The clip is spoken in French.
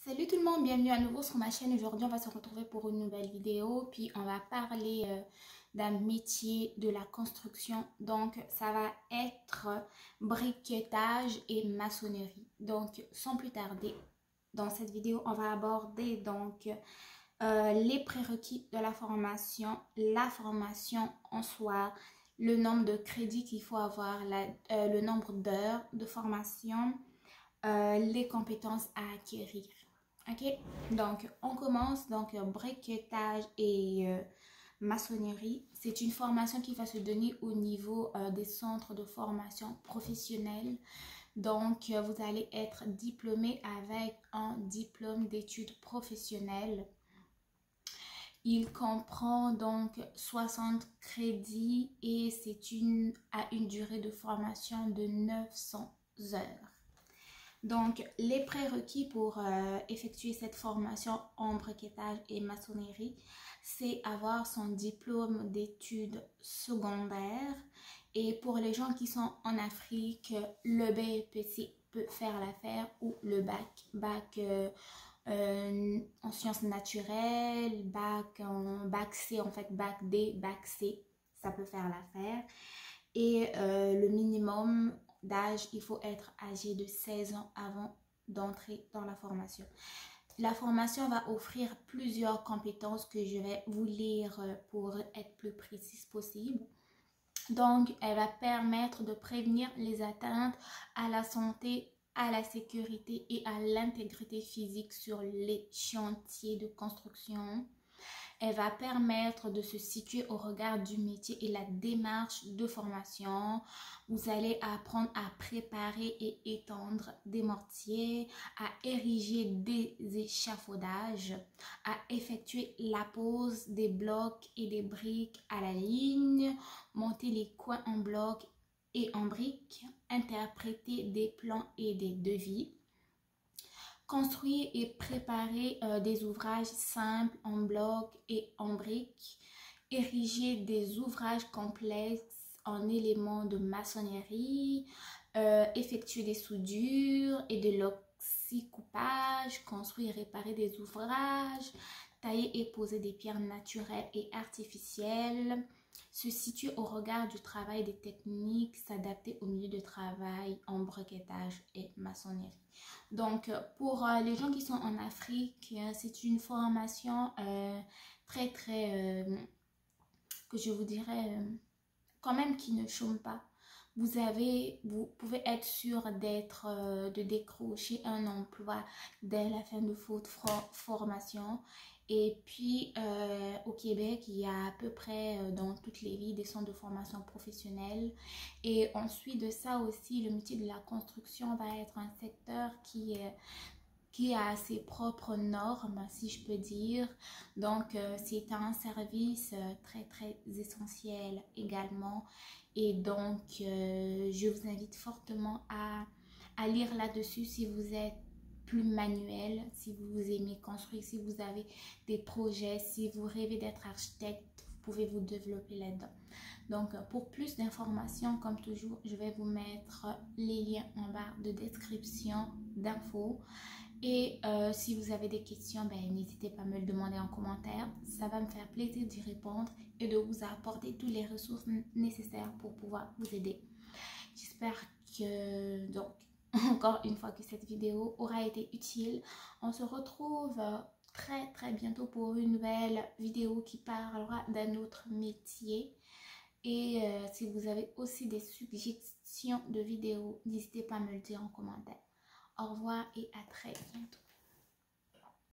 Salut tout le monde, bienvenue à nouveau sur ma chaîne. Aujourd'hui, on va se retrouver pour une nouvelle vidéo. Puis, on va parler d'un métier de la construction. Donc, ça va être briquetage et maçonnerie. Donc, sans plus tarder, dans cette vidéo, on va aborder donc les prérequis de la formation en soi, le nombre de crédits qu'il faut avoir, le nombre d'heures de formation, les compétences à acquérir. Ok, donc on commence. Donc briquetage et maçonnerie, c'est une formation qui va se donner au niveau des centres de formation professionnelle. Donc vous allez être diplômé avec un diplôme d'études professionnelles. Il comprend donc 60 crédits et c'est à une durée de formation de 900 heures. Donc, les prérequis pour effectuer cette formation en briquetage et maçonnerie, c'est avoir son diplôme d'études secondaires. Et pour les gens qui sont en Afrique, le BEPC peut faire l'affaire ou le bac en sciences naturelles, bac C, en fait, bac D, bac C, ça peut faire l'affaire. Et le minimum d'âge, il faut être âgé de 16 ans avant d'entrer dans la formation. La formation va offrir plusieurs compétences que je vais vous lire pour être plus précise possible. Donc, elle va permettre de prévenir les atteintes à la santé, à la sécurité et à l'intégrité physique sur les chantiers de construction. Elle va permettre de se situer au regard du métier et la démarche de formation. Vous allez apprendre à préparer et étendre des mortiers, à ériger des échafaudages, à effectuer la pose des blocs et des briques à la ligne, monter les coins en blocs et en briques, interpréter des plans et des devis, construire et préparer des ouvrages simples en bloc et en briques, ériger des ouvrages complexes en éléments de maçonnerie, effectuer des soudures et de l'oxycoupage, construire et réparer des ouvrages, tailler et poser des pierres naturelles et artificielles, se situer au regard du travail des techniques, s'adapter au milieu de travail en briquetage et maçonnerie. Donc, pour les gens qui sont en Afrique, c'est une formation très, que je vous dirais, quand même qui ne chôme pas. Vous pouvez être sûr de décrocher un emploi dès la fin de votre formation. Et puis, au Québec, il y a à peu près dans toutes les villes des centres de formation professionnelle. Et ensuite de ça aussi, le métier de la construction va être un secteur qui a ses propres normes, si je peux dire. Donc, c'est un service très essentiel également. Et donc, je vous invite fortement à lire là-dessus si vous êtes plus manuel, si vous aimez construire, si vous avez des projets, si vous rêvez d'être architecte, vous pouvez vous développer là-dedans. Donc, pour plus d'informations, comme toujours, je vais vous mettre les liens en barre de description d'infos. Et si vous avez des questions, n'hésitez pas à me le demander en commentaire. Ça va me faire plaisir d'y répondre et de vous apporter toutes les ressources nécessaires pour pouvoir vous aider. J'espère que, donc, encore une fois que cette vidéo aura été utile. On se retrouve très bientôt pour une nouvelle vidéo qui parlera d'un autre métier. Et si vous avez aussi des suggestions de vidéos, n'hésitez pas à me le dire en commentaire. Au revoir et à très bientôt.